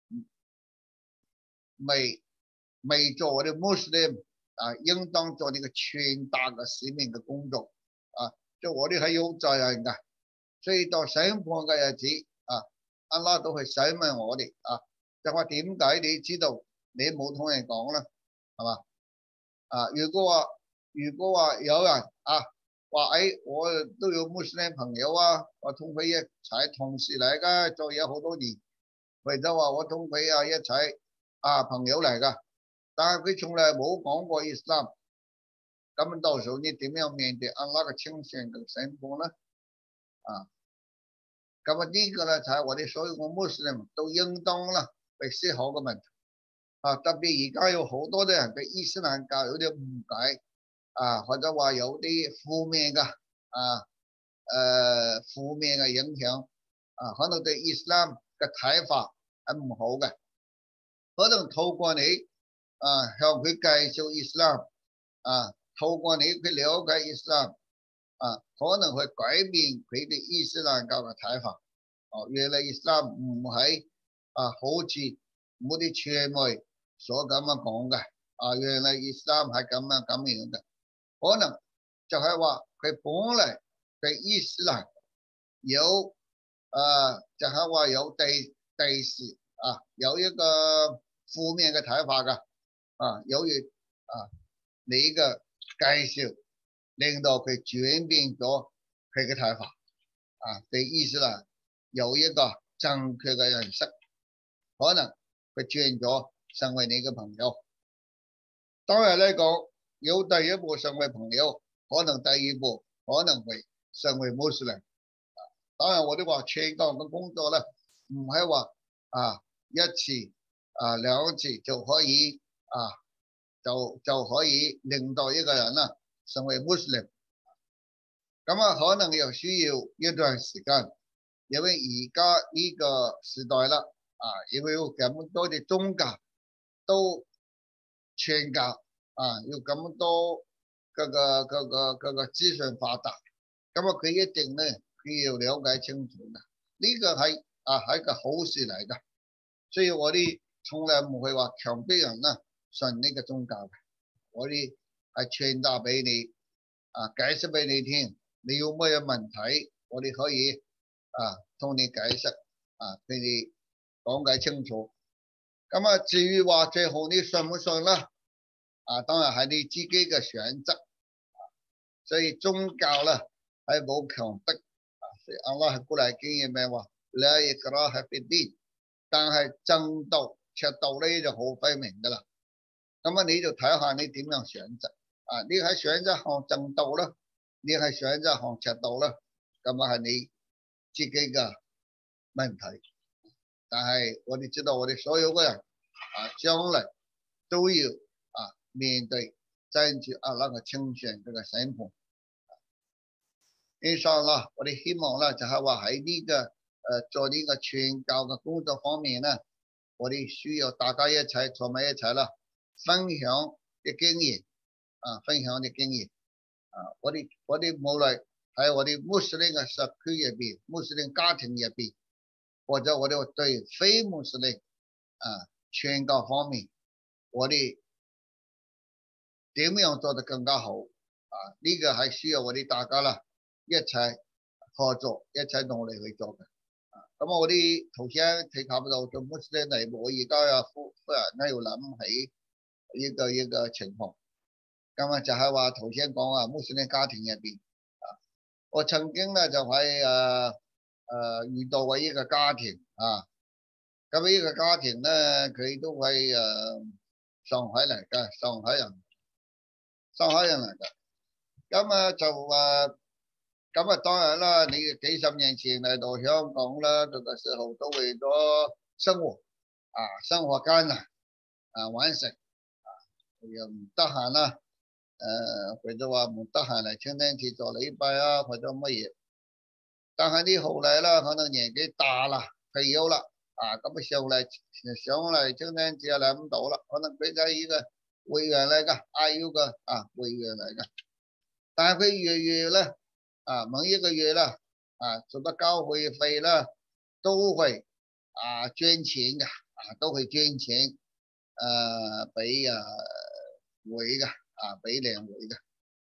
未未做我哋穆斯林啊，應當做呢個傳達嘅使命嘅工作啊，即係我哋係有責任嘅，所以到審判嘅日子啊，阿拉都去審問我哋啊，就話點解你知道你冇同人講啦，係嘛啊？如果話如果話有人啊話誒、哎，我都有穆斯林朋友啊，我同佢一齊同事嚟噶，做嘢好多年，為咗話我同佢啊一齊。啊，朋友嚟噶，但係佢從來冇講過伊斯蘭，咁到時候你點樣面對阿拉嘅清醒嘅審判呢？啊， 咁啊呢個咧就係我哋所有嘅穆斯林都應當啦去思考嘅問題啊！特別而家有好多啲人對伊斯蘭教有啲誤解啊，或者話有啲負面嘅啊誒負面嘅影響啊，可能對伊斯蘭嘅睇法係唔好嘅，可能透過你啊向佢介紹伊斯蘭啊，透過你去了解伊斯蘭啊，可能會改變佢哋伊斯蘭教嘅睇法。哦，原來伊斯蘭唔係啊，好似某啲傳媒所咁樣講嘅啊，原來伊斯蘭係咁樣咁樣嘅，可能就係話佢本嚟對伊斯蘭有啊，就係話有對對事啊有一個負面嘅睇法㗎啊，由於啊你嘅介紹令到佢轉變咗佢嘅睇法啊，對伊斯蘭有一個正確嘅認識，可能佢轉咗成為你嘅朋友。當然嚟講，有第一步成為朋友，可能第二步可能會成為穆斯林。當然我哋話傳教嘅工作咧，唔係話啊一次啊兩次就可以啊就就可以令到一個人啦成為穆斯林。咁啊可能又需要一段時間。因為而家呢個時代啦，啊，因為有咁多嘅宗教都傳教，啊，有咁多嗰個嗰個嗰個資訊發達，咁啊佢一定咧佢要了解清楚嘅，呢個係啊係一個好事嚟㗎，所以我哋從來唔會話強迫人啦信呢個宗教嘅，我哋係傳達俾你，啊解釋俾你聽，你有咩問題，我哋可以。啊，同你解釋，啊，俾你講解清楚。咁啊，至於話最後你信唔信啦？啊，當然係你自己嘅選擇。啊，所以宗教咧係冇強迫。啊，所以阿拉係鼓勵經驗咩話？啦亦克拉係必啲，但係正道、赤道呢就好分明㗎啦。咁啊，你就睇下你點樣選擇。啊，你係選擇行正道啦，你係選擇行赤道啦，咁啊係你自己嘅問題，但係我哋知道我哋所有嘅人啊，將來都要啊面對真主阿拉嘅清算嘅審判。因此啦，我哋希望咧就係話喺呢個誒、呃、做呢個傳教嘅工作方面咧，我哋需要大家一齊坐埋一齊啦，分享嘅經驗啊，分享啲經驗啊，我哋我哋無論喺我哋穆斯林嘅社區入邊、穆斯林家庭入邊，或者我哋對非穆斯林啊傳教方面，我哋點樣做得更加好啊？呢個係需要我哋大家啦一齊合作、一齊努力去做嘅。啊，咁我哋頭先提及到做穆斯林嚟，我而家又忽忽然又諗起一個一個情況，咁啊就係話頭先講啊穆斯林家庭入邊。我曾經咧就喺誒誒遇到過一個家庭啊，咁呢個家庭咧佢都係誒、呃、上海嚟嘅，上海人，上海人嚟嘅，咁啊就誒咁啊當然啦，你幾十年前嚟到香港啦，嗰個時候都為咗生活啊，生活艱難啊，揾食啊，又唔得閒啦。誒，或者話唔得閒嚟清真寺做禮拜啊，或者乜嘢？但係呢後嚟啦，可能年紀大啦，退休啦，啊咁啊上嚟上嚟清真寺又嚟唔到啦，可能佢就係一個會員嚟噶，I U 嘅啊會員嚟噶。但係佢月月咧啊，每一個月啦啊，除咗交會費啦，都會啊捐錢噶，啊都會捐錢誒俾啊會噶。啊，俾領會嘅，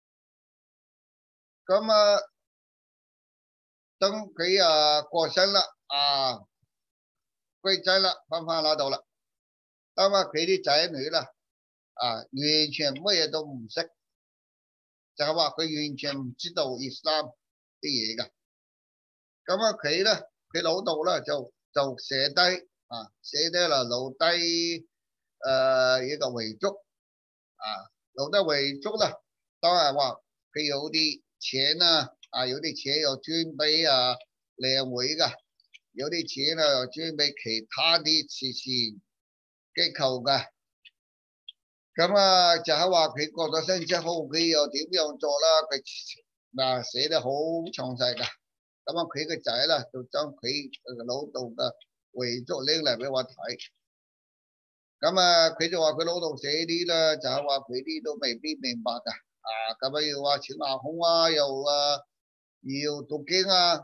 咁啊，等佢啊過身啦，啊歸仔啦，翻返嗰度啦，咁啊佢啲仔女啦，啊完全乜嘢都唔識，就係話佢完全唔知道伊斯蘭啲嘢㗎，咁啊佢咧，佢老豆咧就就寫低啊，寫低啦留低誒一個遺囑啊。留低遺囑啦，當然話佢有啲錢啊，啊有啲錢又捐俾啊領會噶， 有啲錢啊又轉俾其他啲慈善機構嘅。咁啊就係話佢過咗身之後，佢又點樣做啦？佢嗱寫得好詳細㗎。咁啊佢個仔啦就將佢老豆嘅遺囑拎嚟俾我睇。咁啊佢就話佢老豆寫啲啦，就係話佢啲都未必明白㗎。啊咁啊要話錢牙空啊，又啊要讀經啊。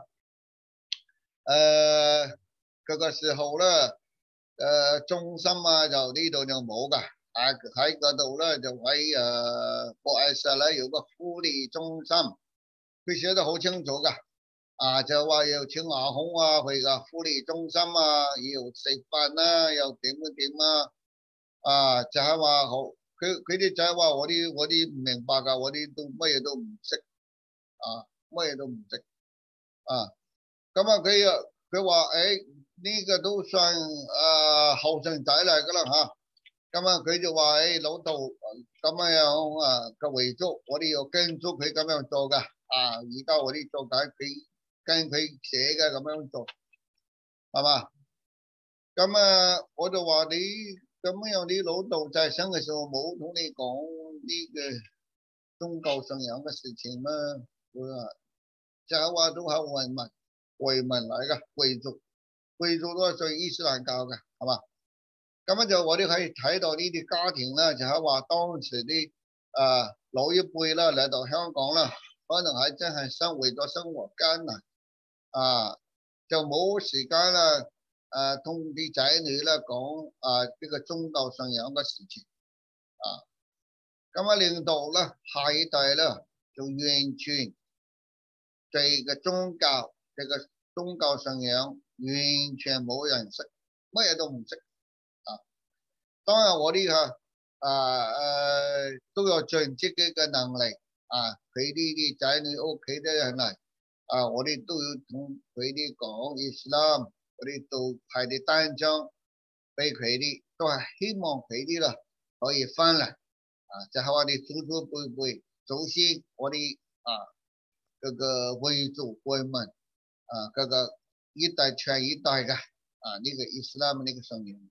誒嗰個時候咧，誒中心啊就呢度就冇㗎。啊喺嗰度咧就喺誒博愛社咧有個福利中心，佢寫得好清楚㗎。啊就話要請牙空啊去個福利中心啊，要食飯啦，又點樣點啊。啊就係話好，佢佢啲仔話我啲我啲唔明白㗎，我啲都乜嘢都唔識啊，乜嘢都唔識啊。咁啊佢啊佢話誒呢個都算啊後生仔嚟㗎啦嚇。咁啊佢就話誒老豆咁樣啊個遺囑，我哋要跟足佢咁樣做㗎。啊而家我哋做緊佢跟佢寫嘅咁樣做，係嘛？咁啊我就話你咁樣，你老豆在生嘅時候冇同你講呢個宗教信仰嘅事情咩？佢話就係話都係遺民遺民嚟㗎，遺族遺族都係信伊斯蘭教嘅，係嘛？咁樣就我哋可以睇到呢啲家庭咧，就係話當時啲啊老一輩啦嚟到香港啦，可能係真係生活咗生活艱難啊，就冇時間啦，誒同啲仔女咧講啊呢個宗教信仰嘅事情啊，咁啊令到咧下一代咧就完全對個宗教對個宗教信仰完全冇認識，乜嘢都唔識。當然我哋嚇啊誒都有盡自己嘅能力啊，佢呢啲仔女屋企啲人嚟啊，我哋都要同佢哋講伊斯蘭，我哋都派啲單張俾佢哋，都係希望佢哋啦可以翻嚟啊，就係話你祖祖輩輩祖先我哋啊嗰個維族維民啊嗰個一代傳一代嘅啊呢個伊斯蘭呢個信仰。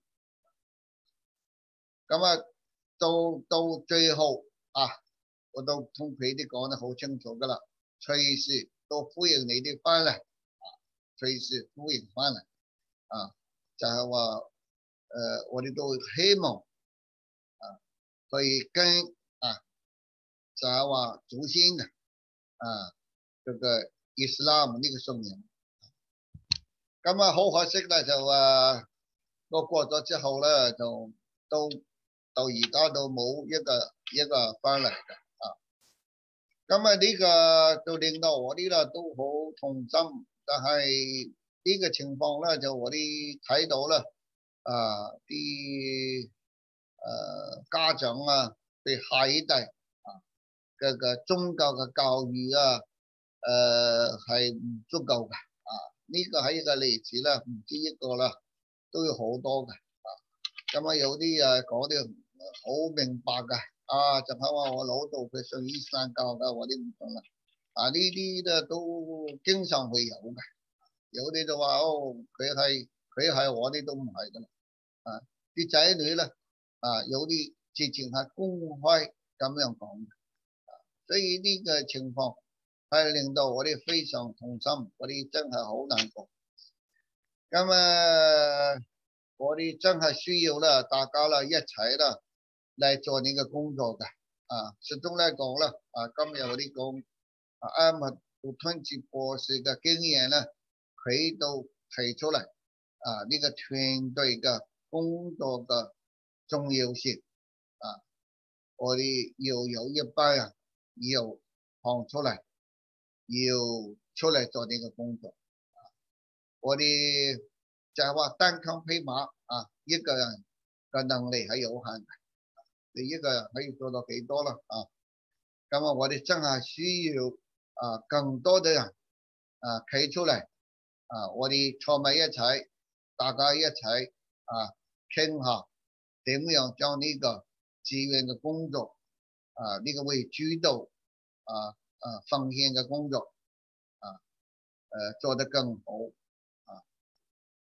咁啊，到到最後啊，我都同佢哋講得好清楚噶啦，隨時都歡迎你哋翻嚟，啊，隨時歡迎翻嚟，啊，就係話誒，我哋都希望啊，可以跟啊，就係話祖先嘅啊，這個伊斯蘭呢個信仰。咁啊，好可惜咧，就啊，我過咗之後咧，就都。到而家都冇一個一個翻嚟嘅啊，咁啊呢個就令到我哋啦都好痛心，但係呢個情況咧就我哋睇到啦，啊啲誒家長啊對下一代啊嘅個宗教嘅教育啊誒係唔足夠嘅啊，呢個係一個例子啦，唔止一個啦，都有好多嘅啊，咁啊有啲啊講啲。好明白噶，啊，就係話我老豆佢信伊斯蘭教噶，我啲唔信啦。啊，呢啲咧都經常會有嘅，有啲就話哦，佢係佢係我啲都唔係噶啦。啊，啲仔女咧，啊，有啲直情係公開咁樣講嘅，啊，所以呢個情況係令到我哋非常痛心，我哋真係好難過。咁啊，我哋真係需要啦，大家啦一齊啦。嚟做呢個工作嘅啊，始終嚟講啦，啊今日我哋講啊阿麥杜吞治博士嘅經驗咧，佢都提出嚟啊呢個團隊嘅工作嘅重要性啊，我哋要有一班人要行出嚟，要出嚟做呢個工作啊，我哋就係話單槍匹馬啊，一個人嘅能力係有限嘅。你一個人可以做到幾多啦啊？咁啊，我哋真係需要啊更多嘅人啊企出嚟啊！我哋坐埋一齊，大家一齊啊傾下點樣將呢個志願嘅工作啊呢個為主導啊啊奉獻嘅工作啊誒做得更好啊！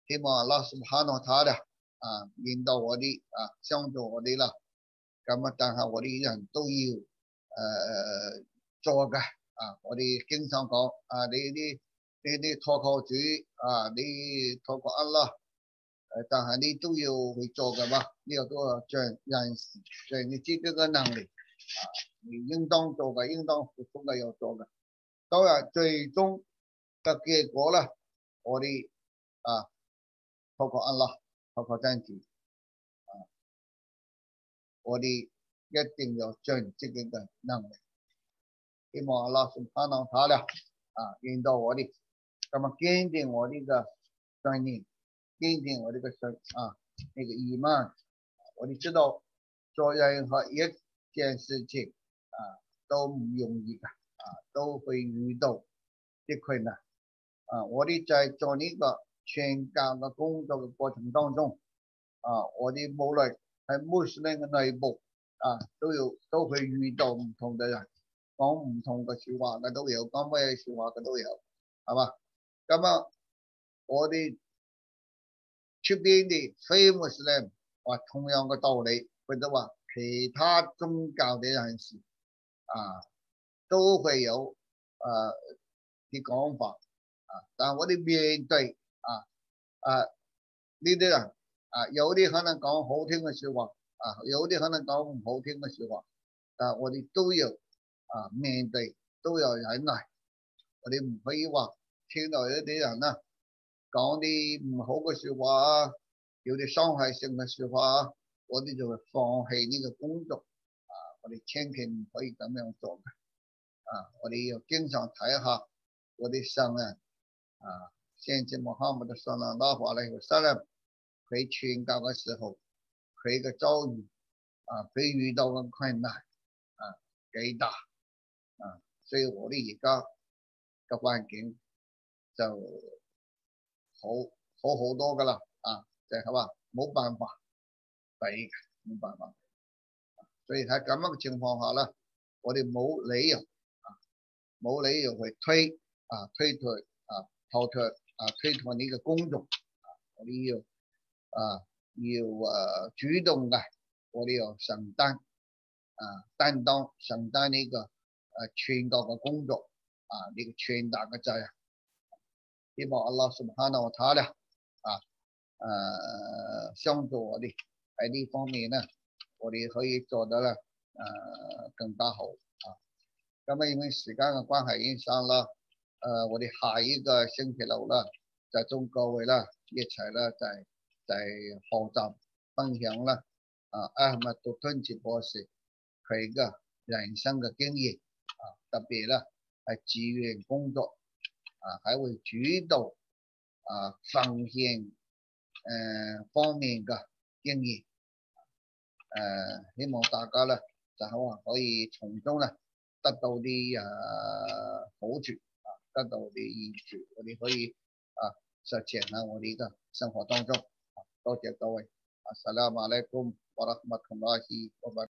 希望阿拉蘇哈諾塔啦啊引導我哋啊幫助我哋啦。咁啊，但係我哋人都要誒、呃、做嘅啊！我哋經常講啊，你啲你啲禱告主啊，你禱告阿拉，誒，但係你都要去做嘅嘛。呢、這個都係盡人事，盡你自己嘅能力啊，你應當做嘅，應當付出嘅要做嘅。當然最終嘅結果咧，我哋啊禱告阿拉，禱告真主。我哋一定要盡自己嘅能力，希望阿拉蘇巴納塔啦啊引導我哋，咁啊堅定我哋嘅信念，堅定我哋嘅信啊呢個意曼。我哋知道做任何一件事情啊都唔容易嘅啊，都會遇到啲困難啊。我哋在做呢個傳教嘅工作嘅過程當中啊，我哋無論喺穆斯林嘅內部啊，都有都會遇到唔同嘅人，講唔同嘅説話嘅都有，講咩説話嘅都有，係嘛？咁啊，我哋出邊啲非穆斯林話同樣嘅道理，佢都話其他宗教嘅人士啊都會有啊啲講法啊，但係我哋面對啊啊呢啲人。啊，有啲可能講好聽嘅説話，啊，有啲可能講唔好聽嘅説話，但係我哋都要啊面對，都要忍耐。我哋唔可以話聽到一啲人啦講啲唔好嘅説話啊，有啲傷害性嘅説話啊，我哋就會放棄呢個工作。啊，我哋千祈唔可以咁樣做嘅。啊，我哋要經常睇下我哋神啊，啊，先知穆罕默德صلى الله عليه وسلم佢傳教嘅時候，佢嘅遭遇啊，佢遇到嘅困難啊幾大啊，所以我哋而家嘅環境就好好好多噶啦啊，就係話冇辦法比嘅，冇辦法。所以喺咁樣嘅情況下咧，我哋冇理由啊，冇理由去推啊推脫啊逃脫啊推脫呢個工作啊，我哋要。啊，要誒主動嘅，我哋要承擔啊，擔當承擔呢個誒傳教嘅工作啊，呢個傳達嘅責任。希望阿拉蘇巴納塔啦啊誒幫助我哋喺呢方面咧，我哋可以做得咧誒更加好啊。咁啊，因為時間嘅關係，已經上啦誒，我哋下一個星期六啦，就中各位啦一齊啦就係。就係學習分享啦，啊，阿罕默杜敦哲博士佢嘅人生嘅經驗啊，特別咧係志願工作啊，喺會主導啊奉獻誒方面嘅經驗，誒、啊、希望大家咧就好啊可以從中咧得到啲誒、啊、好處啊，得到啲益處，我哋可以啊實踐喺我哋嘅生活當中。多謝各位，अस्सलाम वालेकुम व रहमतुल्लाहि व बरकातुहू।